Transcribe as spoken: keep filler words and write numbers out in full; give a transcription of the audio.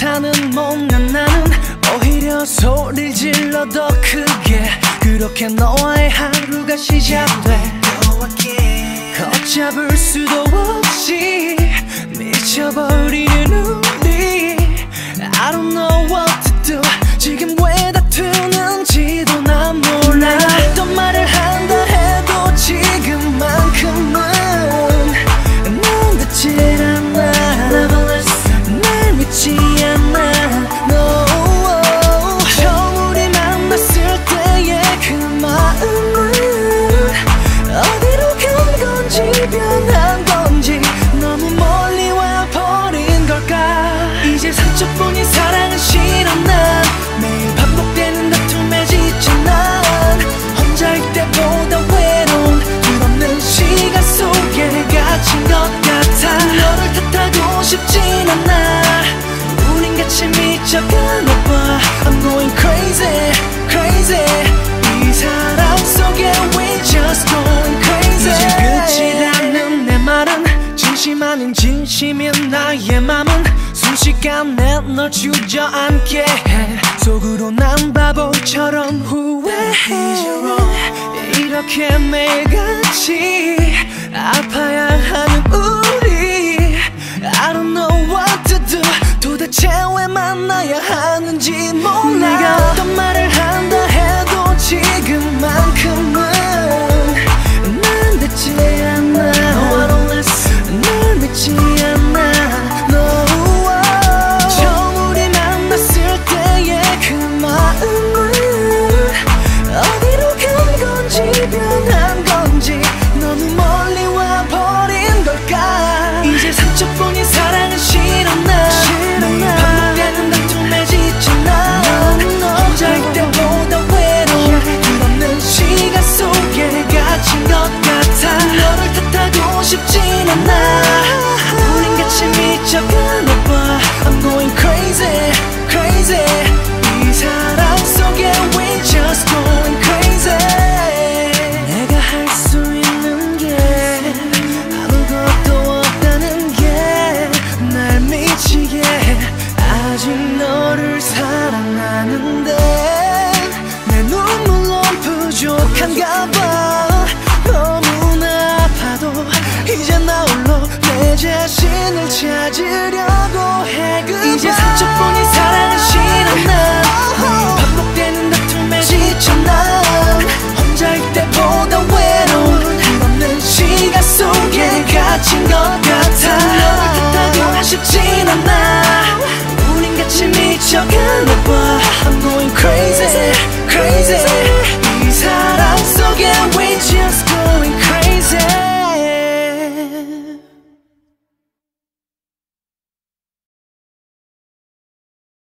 못하는 못난 나는 오히려 소리를 질러 더 크게 그렇게 너와의 하루가 시작돼 걷잡을 수도 없이 미쳐버리는 우리 I don't know what to do 지금 왜 다투는지도 난 몰라 어떤 말을 한다 해도 지금만큼은 난 듣질 않아 날 믿지 않아 no 처음 우리 만났을 때의 그 마음은 어디로 간 건지 변한 건지 너무 멀리 와버린 걸까 이제 상처뿐인 사랑은 싫어 난 매일 반복되는 다툼에 지쳐 난 혼자일 때보다 외로운 끝없는 시간 속에 갇힌 것 같아 너를 탓하고 싶진 않아 우린 같이 미쳐가나 봐 I'm going crazy crazy 이 사랑 속에 we just going crazy 이제 끝이라는 내 말은 진심 아닌 진심인 나의 맘은 순식간에 널 주저앉게 해 속으로 난 바보처럼 후회해 이렇게 매일같이 아파야 하는 우리 I don't know what to do 도대체 왜 만나야 하는지 몰라 내가 어떤 말을 한다 해도 지금만큼은 난 듣지 않아 no, I don't listen 날 믿지 않아 no 처음 우리 만났을 때의 그 마음은 어디로 간 건지 변한 건지 너무 멀리 와버린 걸까 이제 상처뿐인 사랑은 싫어 나 매일 반복되는 다툼에 지쳐 나 혼자일 때보다 외로운 끝없는 시간 속에 갇힌 것 같아 너를 탓하고 싶진 않아 우린 같이 미쳐가나 봐 I'm going crazy crazy 이 사랑 속에 we just going crazy 내가 할 수 있는 게 아무것도 없다는 게 날 미치게 해 아직 너를 사랑하는데 내 눈물론 부족한가 봐 너무나 아파도 이제 나 홀로 내 자신을 찾으려고 해 이제 상처뿐인